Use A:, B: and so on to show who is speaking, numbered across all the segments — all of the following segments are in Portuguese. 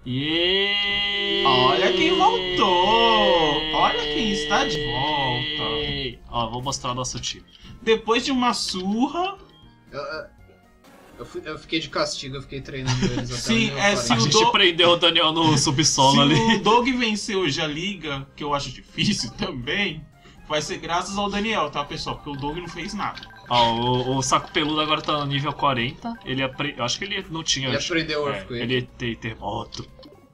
A: Olha quem voltou! Olha quem está de volta!
B: Ó, vou mostrar o nosso time.
A: Depois de uma surra...
C: Eu fiquei de castigo, eu fiquei treinando eles até
A: Sim,
C: o
A: é, se
B: A
A: o
B: gente prendeu o Daniel no subsolo
A: Se
B: ali.
A: o Doug vencer hoje a liga, que eu acho difícil também, vai ser graças ao Daniel, tá, pessoal? Porque o Doug não fez nada.
B: Ó, o Saco Peludo agora tá no nível 40. Ele eu acho que ele não tinha.
C: Ele aprendeu o
B: É,
C: Earthquake.
B: ele tem terremoto.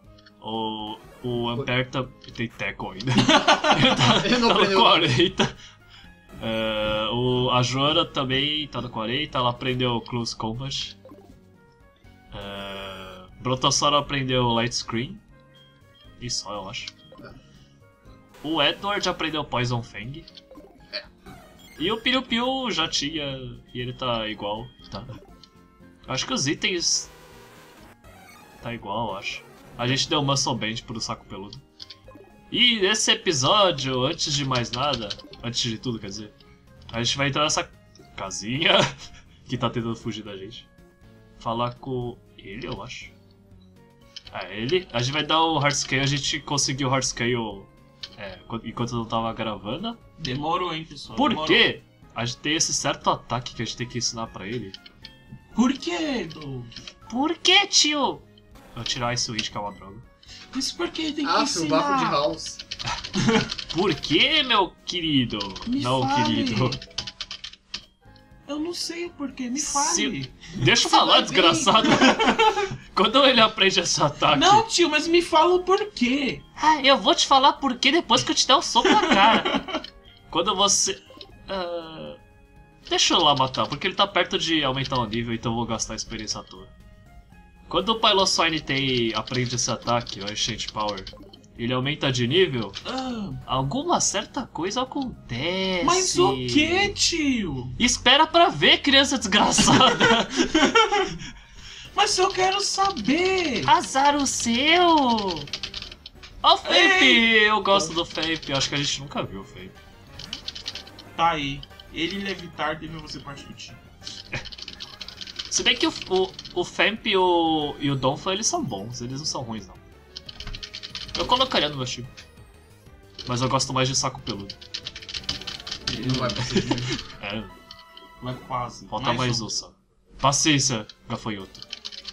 B: O Ampere tem Teco ainda.
C: Ele não
B: Tá no
C: aprendeu.
B: 40. A Joana também tá no 40. Ela aprendeu Close Combat. Brotossauro aprendeu Light Screen. E só, eu acho. O Edward aprendeu Poison Fang. E o Piu Piu já tinha. E ele tá igual, tá? Acho que os itens. Tá igual, eu acho. A gente deu Muscle Band pro Saco Peludo. E nesse episódio, antes de mais nada, antes de tudo, quer dizer, a gente vai entrar nessa casinha que tá tentando fugir da gente. Falar com ele, eu acho. Ele. A gente vai dar o Hardscale, a gente conseguiu o Hardscale enquanto eu não tava gravando.
A: Demorou, hein, pessoal?
B: Por
A: Demorou.
B: quê? A gente tem esse certo ataque que a gente tem que ensinar pra ele.
A: Por quê, Doug?
B: Por quê, tio? Vou tirar esse Switch que é uma droga.
A: Mas por que tem que
C: Ah, o
A: ensinar?
C: bafo de House.
B: Por quê, meu querido?
A: Me
B: Não,
A: fale.
B: querido.
A: Eu não sei o porquê, me fale.
B: Deixa eu
A: Você
B: falar,
A: vai
B: desgraçado. Quando ele aprende esse ataque...
A: Não, tio, mas me fala o porquê.
B: Eu vou te falar por quê depois que eu te der um soco na cara. Quando você... Deixa eu lá matar, porque ele tá perto de aumentar o nível, então eu vou gastar a experiência à toa. Quando o Piloswine aprende esse ataque, o Ancient Power, ele aumenta de nível, alguma certa coisa acontece.
A: Mas o que, tio?
B: Espera pra ver, criança desgraçada.
A: Mas eu quero saber.
B: Azar o seu. Ó o Fape,
A: Ei.
B: eu gosto do Fape, acho que a gente nunca viu o Fape.
A: Tá aí. Ele levitar deve você parte do time.
B: Se bem que o Famp e o Donphan, eles são bons, eles não são ruins não. Eu colocaria no meu time. Mas eu gosto mais de Saco Peludo.
C: Ele não vai passar de nível.
A: Mas quase.
B: Falta mais um só. Paciência, gafanhoto.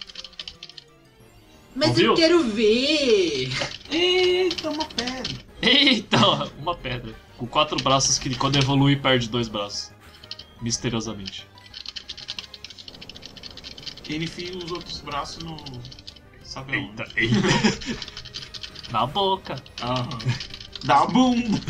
C: Mas
B: Ouviu?
C: eu quero ver!
A: Eita, uma pedra.
B: Eita, uma pedra. Com 4 braços que quando evolui perde 2 braços. Misteriosamente.
A: Ele enfia os outros braços no... Sabe
B: Eita,
A: aonde?
B: eita. Na boca.
A: Aham. Da bunda.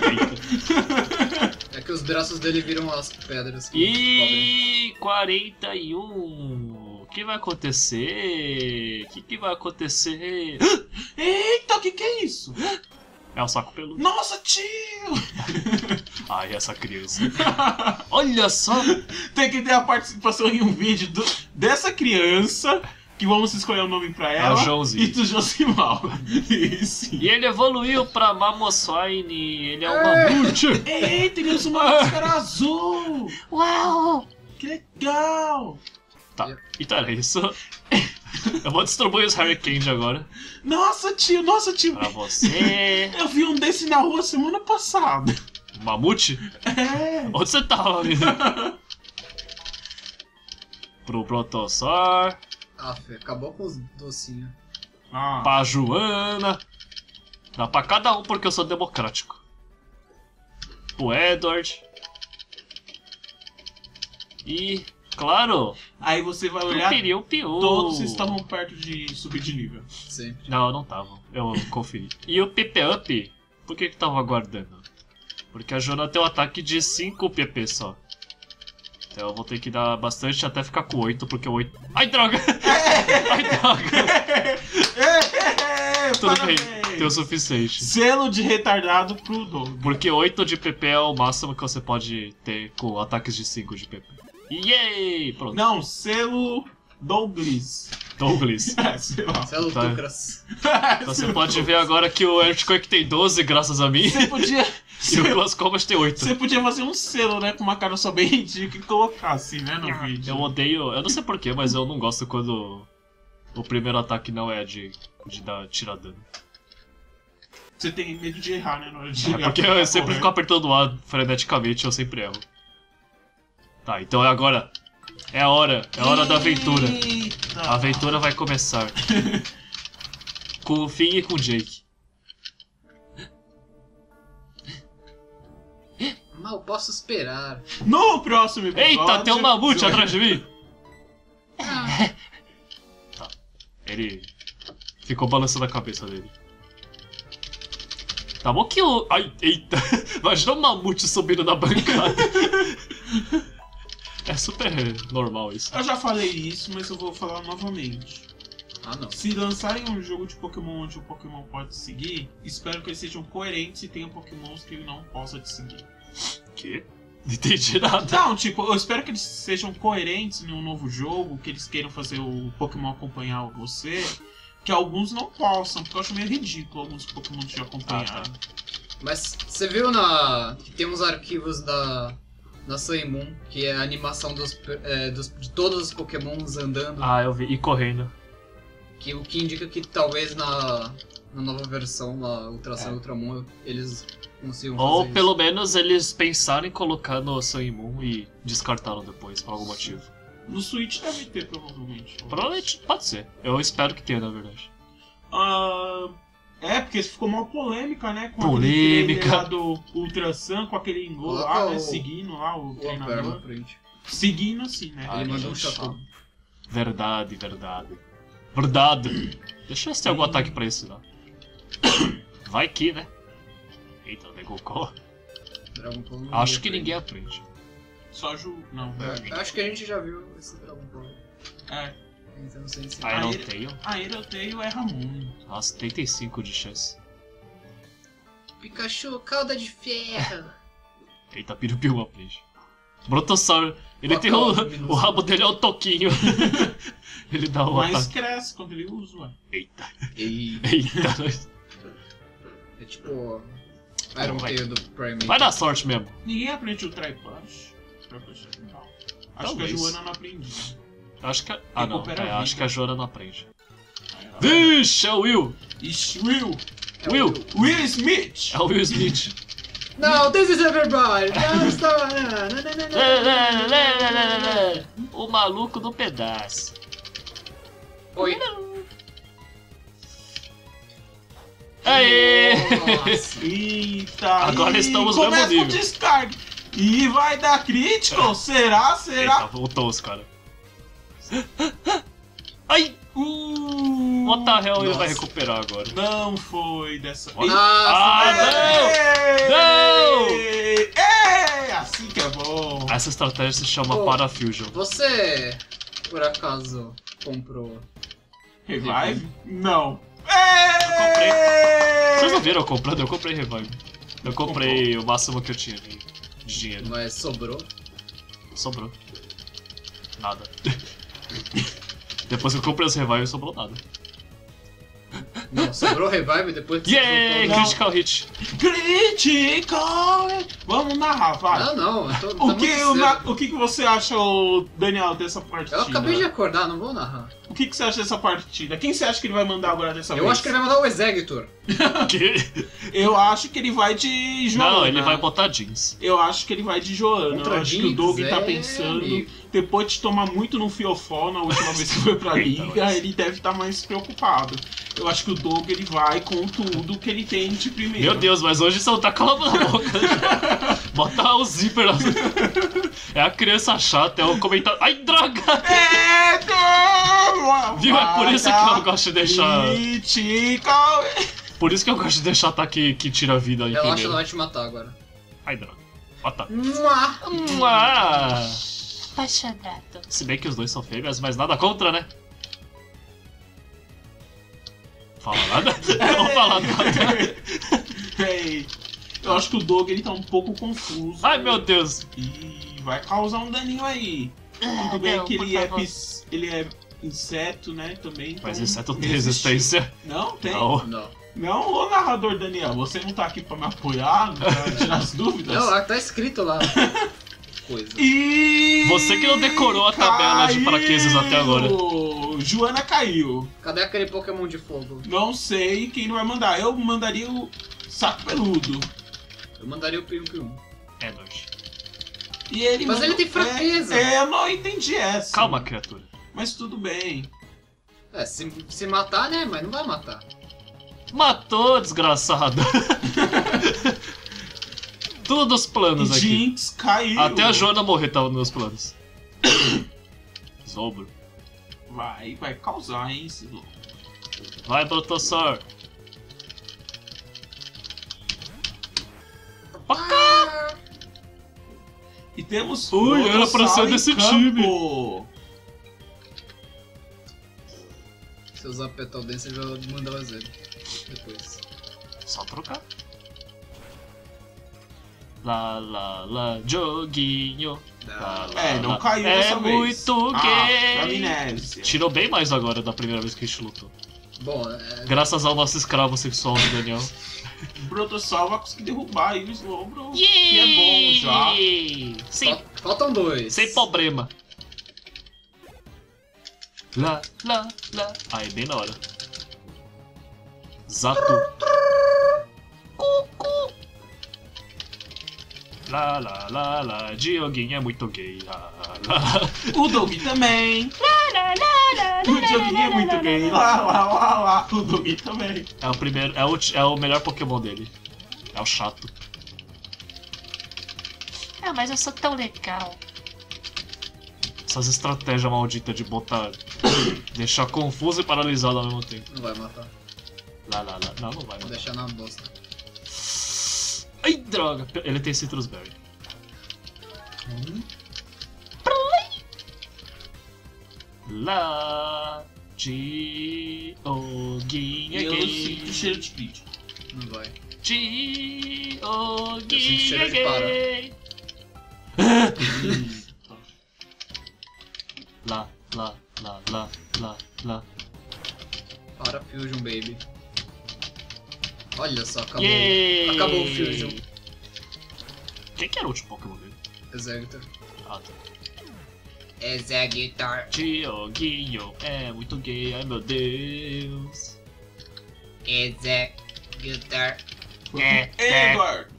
C: É que os braços dele viram as pedras que cobrem.
B: E 41. O que vai acontecer? O que vai acontecer?
A: Eita, o que é isso?
B: É o Saco Peludo.
A: Nossa, tio!
B: Ai, essa criança. Olha só!
A: Tem que ter a participação em um vídeo dessa criança, que vamos escolher o nome pra ela.
B: o Joãozinho.
A: E do Josimar. Isso.
B: E ele evoluiu pra Mamoswine. Ele é um mamute.
A: Eita, ele usa uma máscara azul!
B: Uau!
A: Que legal!
B: Tá, então era isso. Eu vou distribuir os Hurricane agora.
A: Nossa, tio, nossa, tio.
B: Pra você.
A: Eu vi um desse na rua semana passada.
B: Mamute?
A: É.
B: Onde você tava, amigo? Pro Brotossauro.
C: Aff, acabou com os docinhos.
A: Ah.
B: Pra Joana. Dá pra cada um porque eu sou democrático. O Edward. E, claro,
A: Aí você vai
B: o
A: olhar,
B: Piu Piu.
A: todos estavam perto de subir de nível.
C: Sempre.
B: Não, não estavam. Eu conferi. E o PP Up, por que tava aguardando? Porque a Joana tem um ataque de 5 PP só. Então eu vou ter que dar bastante até ficar com 8, porque o 8... Ai, droga! Ai, droga! Tudo bem, tem o suficiente.
A: Selo de retardado pro Doug.
B: Porque 8 de PP é o máximo que você pode ter com ataques de 5 de PP. Yay! Pronto.
A: Não, selo Douglas.
B: Douglas.
A: Sei lá.
C: Celo
B: Tá.
C: Tucras.
B: Então você pode ver agora que o Earthquake tem 12 graças a mim.
A: Você podia...
B: E o Close Combat tem 8.
A: Você podia fazer um selo, né, com uma cara só bem ridícula e colocar assim, né, no vídeo.
B: Eu odeio... Eu não sei porquê, mas eu não gosto quando O primeiro ataque não é de tirar dano.
A: Você tem medo de errar, né? Na hora de
B: É
A: jogar,
B: porque eu sempre fico apertando o A freneticamente e eu sempre erro. Tá, então é agora. É a hora da aventura.
A: Eita.
B: A aventura vai começar. Com o Finn e com o Jake.
C: Mal posso esperar.
A: No próximo episódio...
B: Eita, tem um mamute
A: Joga-
B: atrás de mim! Tá. Ele ficou balançando a cabeça dele. Tá bom que o... Ai, eita! Imagina um mamute subindo na bancada. É super normal isso.
A: Eu já falei isso, mas eu vou falar novamente.
C: Ah, não.
A: Se lançarem um jogo de Pokémon onde o Pokémon pode te seguir, espero que eles sejam coerentes e tenham Pokémons que ele não possa te seguir.
B: Que? Não entendi nada.
A: Não, tipo, eu espero que eles sejam coerentes em um novo jogo, que eles queiram fazer o Pokémon acompanhar você, que alguns não possam, porque eu acho meio ridículo alguns Pokémon te acompanhar.
C: Mas você viu que tem uns arquivos da Sun e Moon, que é a animação de todos os Pokémons andando,
B: Ah, eu vi. E correndo.
C: o que indica que talvez na nova versão, na Ultra Sun e Ultramon, eles consigam fazer
B: Ou
C: isso.
B: pelo menos eles pensaram em colocar no Sun e Moon e descartaram depois, por algum motivo.
A: No Switch deve ter, provavelmente.
B: Provavelmente pode ser. Eu espero que tenha, na verdade.
A: Porque ficou uma polêmica, né? Com
B: Polêmica.
A: aquele trailer lá do Ultra Sun, com aquele Engol lá,
C: Coloca
A: né?
C: o-
A: Seguindo lá o
C: O Ampere na
A: treinador.
C: frente.
A: Seguindo assim, né?
B: Ah,
C: Ele
B: é,
C: mandou um
B: gente.
C: chapéu.
B: Verdade. Verdade. Deixa eu ver se tem algum ataque pra esse lá. Vai que, né? Eita, Negocó.
C: Dragon Ball não
B: Acho
C: ia
B: que
C: pra
B: ninguém aprende.
A: Só Não,
C: ele. Acho que a gente já viu esse Dragon Ball.
A: É.
C: Então, sem ser.
B: Iron
A: ele-
B: Tail.
A: A Aerotail erra muito.
B: Nossa, 35 de chance.
C: Pikachu, cauda de ferro.
B: Eita, Pirupiu aprende. Brotossauro. Ele
C: Qual
B: tem
C: que é
B: o
C: o minúsculo?
B: rabo dele é o toquinho. Ele dá o
A: Mas
B: ataque.
A: cresce quando ele usa, ué.
B: Eita,
C: E
B: eita.
C: é tipo Iron
B: Vai.
C: Tail do Prime.
B: Vai dar sorte mesmo.
A: Ninguém aprende o Tri-Punch. Tri-Punch é legal. Acho
B: Talvez.
A: que a Joana não aprendia.
B: Acho que. Ah, não.
A: Recupera a
B: É, acho
A: vida.
B: que a Joana não aprende.
A: Aí ela-
B: Vixe, é o Will!
A: Ixi, Will!
C: É o
B: Will!
A: Will Smith!
B: É o Will Smith.
C: Não, this is everybody! Não, está...
B: O maluco do pedaço.
C: Oi.
B: Aê!
C: Nossa.
A: Eita!
B: Agora
A: e
B: estamos no
A: começa
B: mesmo
A: o
B: nível.
A: descargue! E vai dar crítico? Será?
B: Eita,
A: Será?
B: voltou os caras. Ai! What the hell, ele
C: Nossa.
B: vai recuperar agora.
A: Não foi dessa vez.
B: Ah, não!
A: É, assim que é bom.
B: Essa estratégia se chama
C: Oh.
B: Parafusion.
C: Você, por acaso, comprou...
A: Revive? Não.
B: comprei.
A: É!
B: Vocês não viram eu comprando? Eu comprei Revive. Eu comprei o máximo que eu tinha de dinheiro.
C: Mas sobrou?
B: Sobrou. Nada. Depois que eu comprei os Revive, sobrou nada.
C: Não, sobrou Revive depois que
B: Yay!
C: você
A: Não.
B: Critical Hit!
A: Critical! Vamos narrar, vai.
C: Não, eu tô
A: O
C: tá
A: que,
C: muito cedo.
A: o que você acha, Daniel, dessa partida?
C: Eu acabei de acordar, não vou narrar.
A: O que você acha dessa partida? Quem você acha que ele vai mandar agora dessa vez?
C: Eu acho que ele vai mandar o Executor.
B: Que?
A: Eu acho que ele vai de Joana.
B: Não, ele vai botar jeans.
A: Eu acho que ele vai de Joana.
C: Contra
A: Eu acho que o
C: Jinx,
A: Doug tá
C: é,
A: pensando.
C: amigo.
A: Depois de tomar muito no fiofó na última vez que foi pra
B: Eita,
A: liga,
B: mas-
A: ele deve estar mais preocupado. Eu acho que o Doug ele vai com tudo que ele tem de primeiro.
B: Meu Deus, mas hoje você não tá calando na boca. Bota o zíper lá. É a criança chata, é o comentário. Ai, droga! Viu? É por isso que eu gosto de deixar.
A: Critical.
B: Por isso que eu gosto de deixar ataque que tira a vida em
C: Relaxa, ela
B: primeiro.
C: vai te matar agora.
B: Ai, droga. Bota.
C: Mua.
B: Ah. Apaixonado. Se bem que os dois são fêmeas, mas nada contra, né? Fala nada? Não vou falar nada.
A: Ei, eu acho que o Doug ele tá um pouco confuso.
B: Ai, meu Deus.
A: E vai causar um daninho aí. Tudo bem que ele é inseto, né? Também.
B: Mas
A: então
B: inseto tem
A: resiste.
B: resistência.
A: Não, tem.
B: Não.
C: Não.
A: Não, ô narrador Daniel, você não tá aqui pra me apoiar, pra tirar as dúvidas?
C: Não, lá tá escrito lá. Coisa.
A: E...
B: Você que não decorou a tabela de fraquezas até agora.
A: caiu. Joana caiu.
C: Cadê aquele Pokémon de fogo?
A: Não sei quem não vai mandar. Eu mandaria o Saco Peludo.
C: Eu mandaria o Pium-Pium.
B: Edward.
A: E ele
C: Mas
A: mandou-
C: ele tem fraqueza.
A: Eu não entendi essa.
B: Calma, criatura.
A: Mas tudo bem.
C: É, se matar, né? Mas não vai matar.
B: Matou, desgraçado. Tudo nos planos aqui.
A: Jinx caiu.
B: Até a Joana morrer tava nos meus planos. Zobro.
A: Vai causar, hein, esse louco.
B: Vai, Brotossauro.
A: E temos.
B: Ui, era pra ser
A: Brotossauro em
B: desse
A: campo.
C: Se eu usar Petal Dance, eu já mando ela zero. Depois.
B: Só trocar. Lá, joguinho. Lá, lá,
A: É, não
B: lá.
A: caiu
B: É
A: dessa vez.
B: muito gay.
A: Amnésia.
B: Tirou bem mais agora da primeira vez que a gente lutou.
C: Bom,
B: Graças ao nosso escravo sexual do Daniel.
A: O Brotossauro vai conseguir derrubar aí o Slowbro. Que é bom já.
B: Sem,
C: faltam dois.
B: sem problema. Lá. Aí, bem na hora. Zato. Cucu. Lá. Dioguinho é muito gay. Lá.
A: O Doug também. O Dioguinho é muito gay. Lá. O Doug também.
B: É o primeiro, é o melhor Pokémon dele. É o chato.
D: Ah, mas eu sou tão legal.
B: Essas estratégias malditas de botar. Deixar confuso e paralisado ao mesmo tempo.
C: Não vai matar.
B: Lá. Não vai,
C: Vou
B: mano.
C: deixar na bosta.
B: Ai, droga. Ele tem Citrus Berry. Lá. Dioguinho é
A: Eu
B: gay.
A: sinto cheiro de speed.
C: Não vai.
B: Dioguinho
C: cheiro
B: é
C: de para.
B: gay. Lá.
C: Para Fusion, baby. Olha só, acabou.
B: Yay!
C: Acabou o Fusion.
B: Quem que era o último Pokémon dele?
C: Executor.
B: Ah, tá.
C: Executor.
B: Dioguinho é muito gay, ai meu Deus.
C: Executor.
A: Edward.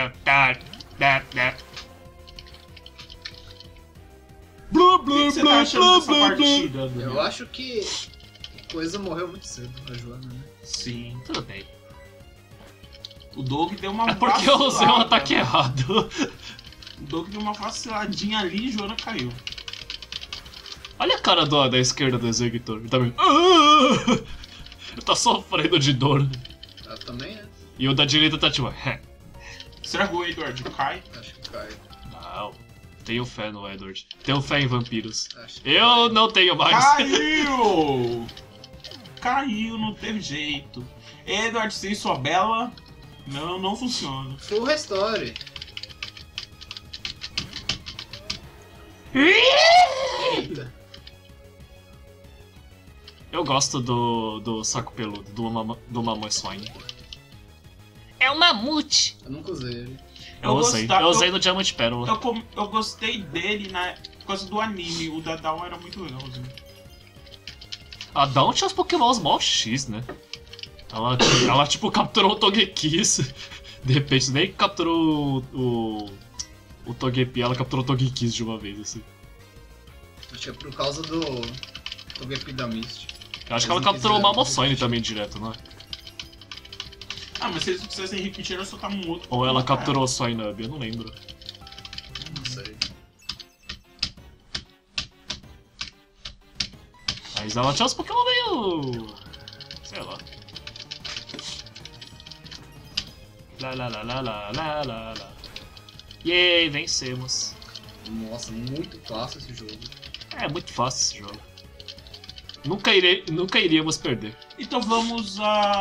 A: O que você tá achando dessa partida,
C: Eu
A: Daniel?
C: acho que coisa morreu muito cedo, a Joana, né?
A: Sim.
B: Tudo bem.
A: O Doug deu uma
B: É porque eu usei o
A: vacilada.
B: ataque errado.
A: O Doug deu uma vaciladinha ali e Joana caiu.
B: Olha a cara da esquerda do Executor. Ele tá meio... Ele tá sofrendo de dor.
C: Ela também, né?
B: E o da direita tá tipo...
A: Será que o Edward cai?
C: Acho que cai.
B: Não. Tenho fé no Edward. Tenho fé em vampiros.
C: Acho que
B: Eu não tenho mais.
A: Caiu! Caiu, não teve jeito. Edward sem sua bela. Não funciona.
C: Full restore. Eita.
B: Eu gosto do saco peludo, do Mamãe Swine.
D: É um mamute.
C: Eu nunca usei ele.
B: Eu usei no Diamante Pérola.
A: Eu gostei dele por causa do anime. O da Dawn era muito legalzinho.
B: A Dawn tinha os Pokémons mó X, né? Ela tipo capturou o Togekiss. De repente nem capturou o Togepi, ela capturou o Togekiss de uma vez, assim.
C: Acho que é por causa do Togepi da Mist.
B: Eu acho que ela capturou o Mamoswine também direto, não é?
A: Ah, mas se eles quisessem repetir, era soltar um outro.
B: Ou ela capturou o Swinub, eu não lembro.
C: Não sei.
B: Mas ela tinha os Pokémon meio... sei lá. Lá. Yay, vencemos.
C: Nossa, muito fácil esse jogo.
B: É muito fácil esse jogo. Nunca iríamos perder.
A: Então vamos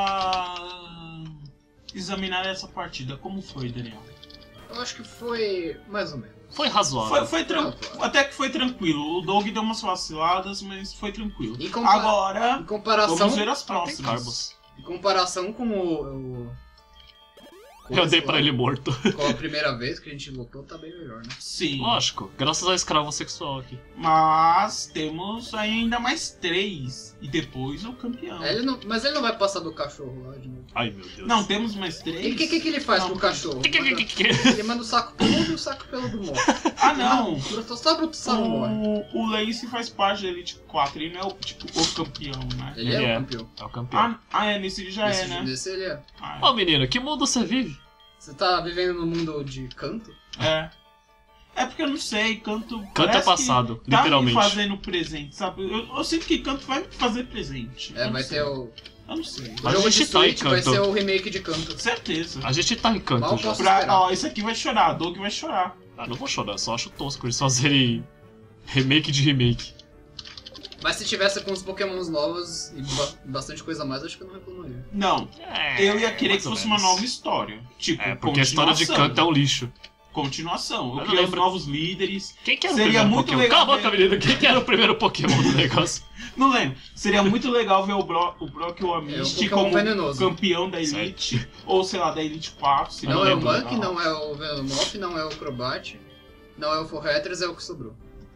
A: examinar essa partida. Como foi, Daniel?
C: Eu acho que foi mais ou menos.
B: Foi razoável.
A: Até que foi tranquilo. O Doug deu umas vaciladas, mas foi tranquilo.
C: Em
A: Agora,
C: comparação,
A: vamos ver as
B: Tem
A: próximas.
B: Carbos.
C: em comparação com depois.
B: Eu dei pra ele morto.
C: Com a primeira vez que a gente lutou, tá bem melhor, né?
A: Sim.
B: Lógico, graças ao escravo sexual aqui.
A: Mas temos ainda mais 3. E depois o campeão.
C: Mas ele não vai passar do cachorro lá de novo.
B: Ai meu Deus.
A: Não, temos mais
C: E
A: 3.
C: o que ele faz
A: Não,
C: pro cachorro?
B: Que?
C: Ele manda o saco peludo e o saco peludo morre.
A: Ah, não.
C: Só Brutussauro morre.
A: O Lance faz parte da Elite 4. Ele não é o, tipo, o campeão, né?
C: Ele é
B: Ele
C: o
B: é.
C: campeão.
B: É o campeão.
A: Nesse ele já é, né?
C: Nesse ele é.
A: Ah,
B: Ô menino, que mundo você vive?
C: Você tá vivendo no mundo de canto?
A: é. É porque eu não sei, canto.
B: Canto é
A: parece
B: passado,
A: que tá
B: literalmente.
A: me fazendo presente, sabe? Eu sinto que canto vai me fazer presente.
C: É,
A: Eu não
C: vai
A: sei.
C: ter o.
A: Eu não sei.
C: O
B: A
C: jogo
B: gente
C: de
B: tá em
C: Switch vai
B: Canto.
C: ser o remake de canto.
A: Certeza.
B: A gente tá em canto
C: Mal
B: já.
C: posso-
A: Ó, esse aqui vai chorar, a Doug vai chorar.
B: Ah, não vou chorar, só acho tosco eles fazerem remake de remake.
C: Mas se tivesse com os pokémons novos e bastante coisa a mais, acho que eu não reclamaria.
A: Não, eu ia querer que fosse uma nova história. Tipo,
B: É, porque a história de
A: continuação.
B: canto é um lixo.
A: Continuação.
B: Eu
A: Eu
B: não
A: queria os
B: lembro.
A: novos líderes.
B: Quem que era
A: Seria
B: o primeiro
A: muito
B: Pokémon?
A: legal
B: Cala a boca,
A: ver-
B: menino. Quem que era o primeiro Pokémon do negócio?
A: Não lembro. Seria muito legal ver o Brock e o Amisty
C: Pokémon
A: como
C: venenoso.
A: campeão da Elite. Ou sei lá, da Elite 4. Seria
C: Não é o
A: muito
C: Monkey,
A: legal.
C: não é o Venomoth, não é o Crobat, não é o Forretters, é o que sobrou.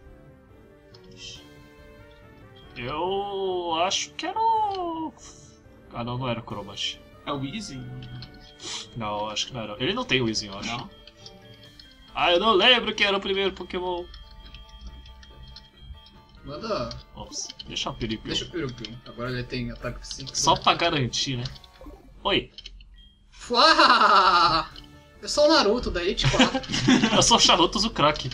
B: Eu acho que era o... Ah, não era o Crobat.
A: É o Easy?
B: Não, acho que não era. Ele não tem o Weezing, eu acho.
A: Não.
B: Ah, eu não lembro quem era o primeiro Pokémon.
C: Manda.
B: Ops, deixa o Piripio.
C: Deixa o Pirupium. Agora ele tem ataque psíquico.
B: Só pra garantir, né? Oi,
C: Fuá! Eu sou o Naruto da Elite 4.
B: eu sou o Charutos o Crack.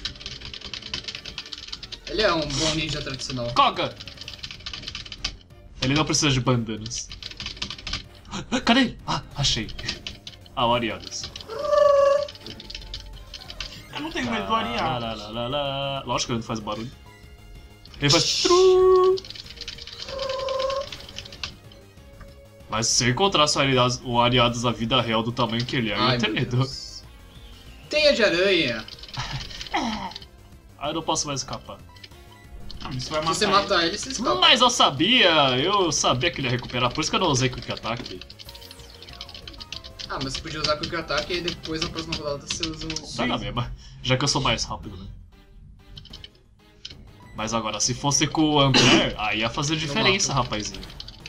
C: Ele é um bom ninja tradicional.
B: Koga! Ele não precisa de bandanas. Cadê ele? Ah, achei. Ah, o Ariados.
A: Eu não tenho medo do Ariados.
B: Lógico que ele não faz barulho. Ele faz... tru. Mas se eu encontrasse o Ariados na vida real do tamanho que ele é, eu ia ter
C: meu
B: medo.
C: Deus. Teia de aranha.
B: Ah, eu não posso mais escapar.
A: Ah, mas você vai
C: Se
A: matar
C: você
A: ele.
C: matar ele, você escapa.
B: Mas eu sabia que ele ia recuperar, por isso que eu não usei Quick Attack.
C: Ah, mas você podia usar Quick Attack e aí depois na próxima rodada você usa o.
B: Dá na mesma, já que eu sou mais rápido, né? Mas agora, se fosse com o Ampere, aí ia fazer diferença, rapazinho.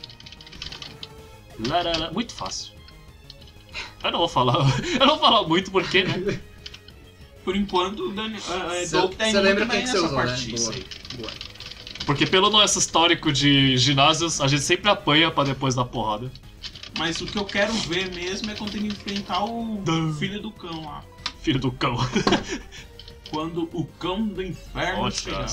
B: Larara, muito fácil. Eu não vou falar muito porque, né?
A: Por enquanto, o Doug tá
C: Você
A: indo
C: lembra
A: muito
C: quem
A: bem
C: que você
A: nessa
C: usou, né?
A: partida.
C: Boa.
B: Sei.
C: Boa.
B: Porque pelo nosso histórico de ginásios, a gente sempre apanha pra depois dar porrada.
A: Mas o que eu quero ver mesmo é quando tem que enfrentar o filho do cão lá.
B: Filho do cão.
A: Quando o cão do inferno chegar.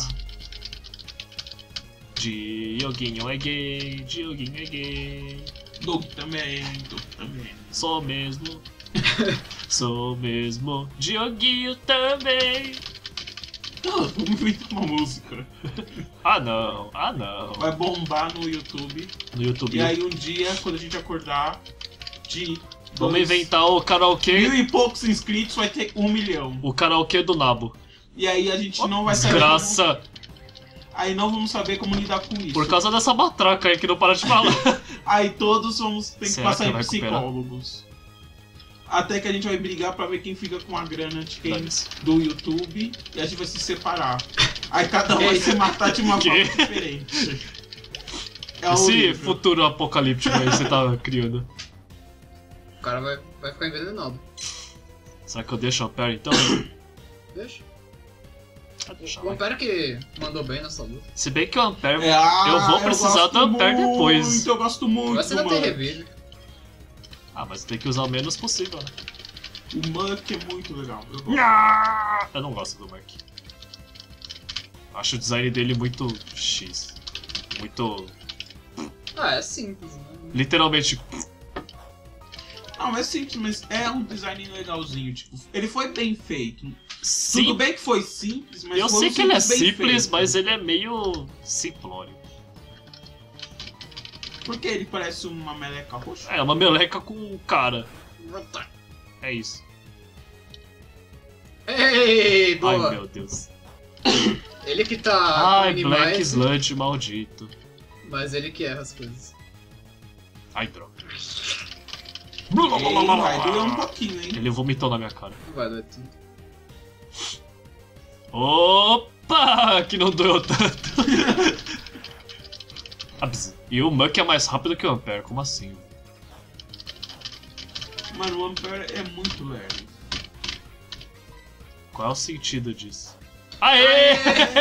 B: Dioguinho é gay, Dioguinho é gay.
A: Doug também.
B: Sou mesmo. Sou mesmo. Dioguinho também.
A: Vamos inventar uma música.
B: Ah não, ah não.
A: Vai bombar no YouTube.
B: No YouTube.
A: E aí um dia, quando a gente acordar, de
B: Vamos inventar o karaokê.
A: 1000 e poucos inscritos, vai ter 1 milhão.
B: O karaokê do Nabo.
A: E aí a gente não vai saber.
B: Desgraça.
A: Aí não vamos saber como lidar com isso.
B: Por causa dessa matraca aí que não para de falar.
A: Aí todos vamos ter que
B: Será
A: passar
B: que
A: em
B: vai recuperar?
A: psicólogos. Até que a gente vai brigar pra ver quem fica com a grana de quem
B: Dane-se.
A: do YouTube e a gente vai se separar. Aí cada um vai se matar de uma
B: Que?
A: forma diferente. É
B: Esse
A: horrível.
B: futuro apocalíptico aí que você tá criando.
C: O cara vai ficar envenenado.
B: Será que eu deixo o Ampere então?
C: Deixa.
B: Ah, deixa,
C: O
B: vai.
C: Ampere que mandou bem nessa luta.
B: Se bem que o Ampere.
A: Ah,
B: eu vou precisar
A: gosto
B: do Ampere depois.
A: muito, eu gosto muito
C: Mas você
A: do
C: não tem
A: Muck.
C: revídeo.
B: Ah, mas tem que usar o menos possível, né?
A: O Muck é muito legal. Eu gosto.
B: Eu não gosto do Mark. Acho o design dele muito X. Muito.
C: Ah, é simples, né?
B: Literalmente.
A: Não, é simples, mas é um design legalzinho. Tipo, ele foi bem feito. Tudo
B: Sim.
A: bem que foi simples, mas
B: Eu
A: foi
B: sei
A: um
B: que ele é
A: bem
B: simples,
A: feito.
B: mas ele é meio simplório.
A: Porque ele parece uma meleca roxa.
B: É, uma meleca com um cara. É isso.
C: Ei,
B: Ai
C: boa!
B: meu Deus.
C: Ele que tá
B: Ai,
C: com
B: Black
C: animais,
B: Sludge maldito.
C: mas ele que erra as coisas.
B: Ai, droga.
A: Ei, vai doer um pouquinho, hein?
B: Ele vomitou na minha cara.
C: Vai doer tudo.
B: Opa! Que não doeu tanto. Abs. E o Muck é mais rápido que o Ampere, como assim?
A: Mano, o Ampere é muito leve.
B: Qual é o sentido disso? Aê!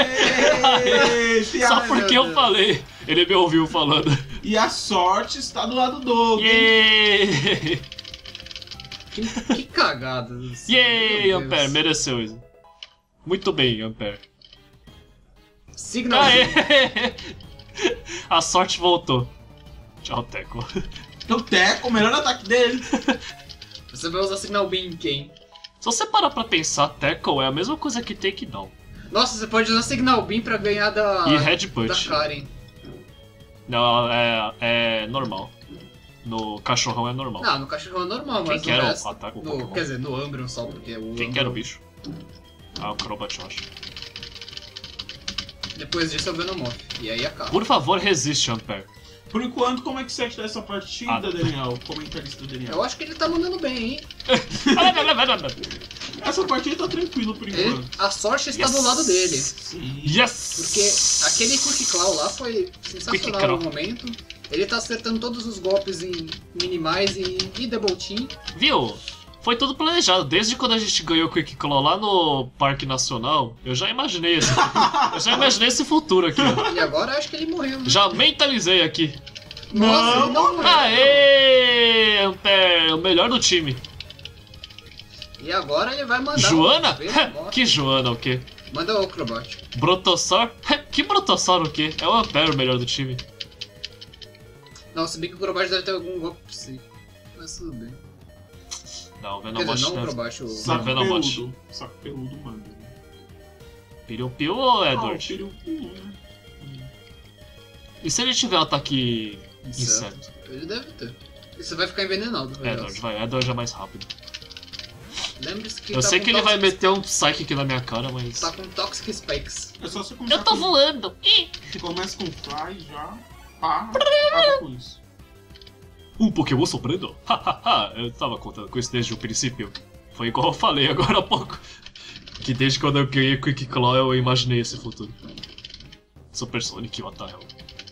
B: Só porque eu falei. Ele me ouviu falando.
A: E a sorte está do lado do Doug.
B: Yay!
C: Que cagada.
B: Yay,
C: Meu
B: Ampere,
C: Deus.
B: mereceu isso. Muito bem, Ampere.
C: Signal.
B: Aê! A sorte voltou. Tchau, Teco.
A: O Teco, o melhor ataque dele.
C: Você vai usar Signal Beam em quem?
B: Se você parar pra pensar, Tackle é a mesma coisa que Takedown.
C: Nossa, você pode usar Signal Beam pra ganhar da...
B: E
C: da
B: Headbutt.
C: Karen.
B: Não, é normal. No cachorrão é normal.
C: Não, no cachorro é normal,
B: Quem
C: mas
B: que
C: no
B: era
C: resto...
B: o ataque? O
C: no,
B: Pokémon?
C: quer dizer, no Umbreon só, porque o
B: Quem que era o
C: Umbreon-
B: bicho? Ah, o Crobat, eu acho.
C: Depois disso é o Venomoth. E aí acaba.
B: Por favor, resiste, Ampere.
A: Por enquanto, como é que você acha dessa partida,
B: Ah.
A: Daniel? Comentarista Daniel.
C: Eu acho que ele tá mandando bem, hein?
A: Essa partida tá tranquila por enquanto.
C: A sorte está
B: Yes.
C: do lado dele.
A: Sim.
B: Yes!
C: Porque aquele Quick Claw lá foi sensacional
B: Claw.
C: no momento. Ele tá acertando todos os golpes em minimais e double team.
B: Viu? Foi tudo planejado. Desde quando a gente ganhou o Quick Claw lá no Parque Nacional, eu já imaginei esse futuro aqui, ó.
C: E agora acho que ele morreu. Né?
B: Já mentalizei aqui.
C: Nossa, ele não morreu.
B: Aê! Ampere, o melhor do time.
C: E agora ele vai mandar
B: Joana?
C: o Venomoth.
B: Que Joana o quê?
C: Manda o Crobot.
B: Brotossauro? Que Brotossauro o quê? É o Ampere o melhor do time.
C: Não, se bem que o Crobot deve ter algum golpe psíquico. Mas tudo bem.
B: Não, o
C: Quer
B: Venomoth
C: dizer, não o
B: deve...
C: Crobot, o...
A: Saco
B: Venomoth.
A: peludo. Saco peludo, mano.
B: Piu ou
A: Ah, o
B: Edward?
A: Piriu-Piu, né?
B: E se ele tiver um ataque
C: Inseto.
B: inseto?
C: Ele deve ter. E você vai ficar envenenado.
B: Edward, vai. Edward é mais rápido.
C: Lembre-se que
B: Eu
C: tá
B: sei
C: com
B: que ele vai
C: Toxic-
B: meter um Psychic na minha cara, mas...
C: Tá com Toxic Spikes.
A: É só você começar
D: Eu tô voando. Ih,
A: Começa com Fly já. Pá, acaba com isso.
B: Um Pokémon soprando? Hahaha, eu tava contando com isso desde o princípio. Foi igual eu falei agora há pouco. Que desde quando eu ganhei Quick Claw eu imaginei esse futuro. Super Sonic, what the hell.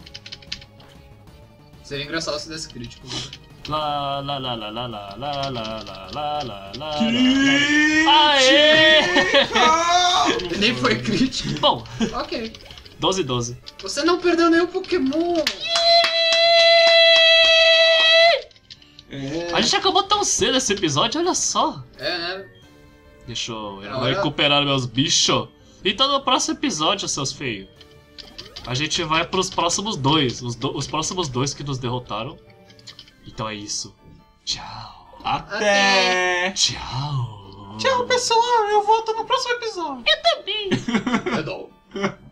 C: Seria engraçado se desse crítico. Né?
B: Lá, lá, lá, lá, lá, lá, lá, lá, lá, lá, lá, lá.
A: Que...
B: Aê!
C: Nem foi crítico.
B: Bom,
C: Ok.
B: 12-12.
C: Você não perdeu nenhum Pokémon.
A: É...
B: A gente acabou tão cedo esse episódio, olha só.
C: É, né?
B: Deixa eu
C: Agora-
B: recuperar meus bichos. Então no próximo episódio, seus feios, a gente vai pros próximos dois. Os próximos dois que nos derrotaram. Então é isso. Tchau.
A: Até!
B: Tchau.
A: Tchau, pessoal. Eu volto no próximo episódio.
C: Perdão.